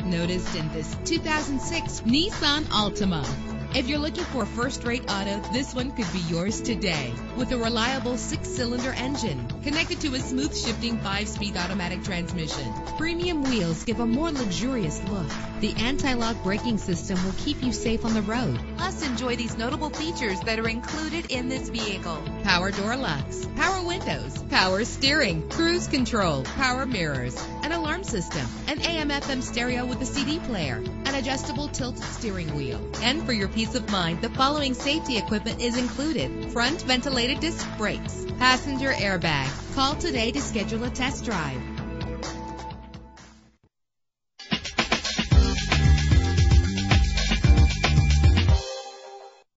noticed in this 2006 Nissan Altima. If you're looking for a first-rate auto, this one could be yours today. With a reliable 6-cylinder engine connected to a smooth shifting 5-speed automatic transmission, premium wheels give a more luxurious look. The anti-lock braking system will keep you safe on the road. Plus, enjoy these notable features that are included in this vehicle: power door locks, power windows, power steering, cruise control, power mirrors, an alarm system, an AM/FM stereo with a CD player, an adjustable tilt steering wheel. And for your peace of mind, the following safety equipment is included: front ventilated disc brakes, passenger airbag. Call today to schedule a test drive.